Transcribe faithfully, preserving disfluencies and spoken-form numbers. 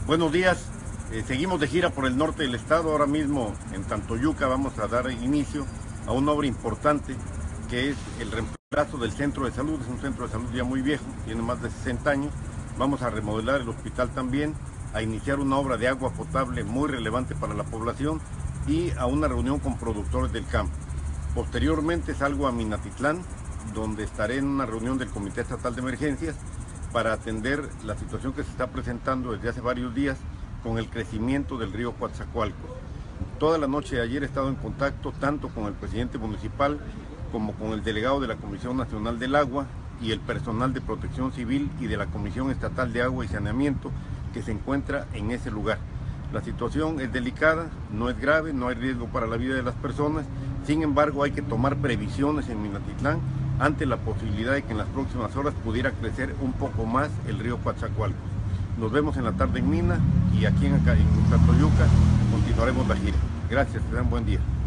Buenos días, eh, seguimos de gira por el norte del estado. Ahora mismo en Tantoyuca vamos a dar inicio a una obra importante que es el reemplazo del centro de salud. Es un centro de salud ya muy viejo, tiene más de sesenta años. Vamos a remodelar el hospital también, a iniciar una obra de agua potable muy relevante para la población y a una reunión con productores del campo. Posteriormente salgo a Minatitlán, donde estaré en una reunión del Comité Estatal de Emergencias para atender la situación que se está presentando desde hace varios días con el crecimiento del río Coatzacoalcos. Toda la noche de ayer he estado en contacto tanto con el presidente municipal como con el delegado de la Comisión Nacional del Agua y el personal de Protección Civil y de la Comisión Estatal de Agua y Saneamiento que se encuentra en ese lugar. La situación es delicada, no es grave, no hay riesgo para la vida de las personas. Sin embargo, hay que tomar previsiones en Minatitlán ante la posibilidad de que en las próximas horas pudiera crecer un poco más el río Coatzacoalcos. Nos vemos en la tarde en Mina y aquí en, en Tantoyuca continuaremos la gira. Gracias, que tengan buen día.